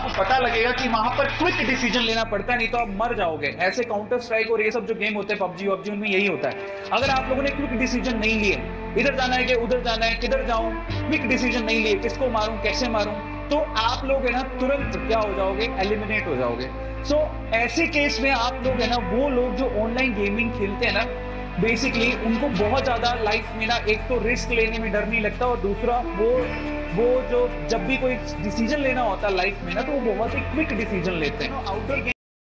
आपको पता लगेगा कि वहां पर क्विक डिसीजन लेना पड़ता है, नहीं तो आप मर जाओगे। ऐसे काउंटर स्ट्राइक और ये सब जो गेम होते हैं पबजी वबजी, उनमें यही होता है। अगर आप लोगों ने क्विक डिसीजन नहीं लिए, इधर जाना है कि उधर जाना है, किधर जाऊं, क्विक डिसीजन नहीं लिए, किसको मारूं, कैसे मारूं, तो आप लोग है ना तुरंत क्या हो जाओगे, एलिमिनेट हो जाओगे। सो ऐसे केस में आप लोग है ना, वो लोग जो ऑनलाइन गेमिंग खेलते हैं ना, बेसिकली उनको बहुत ज्यादा लाइफ में ना, एक तो रिस्क लेने में डर नहीं लगता, और दूसरा वो जो जब भी कोई डिसीजन लेना होता है लाइफ में ना, तो वो बहुत ही क्विक डिसीजन लेते हैं। आउटडोर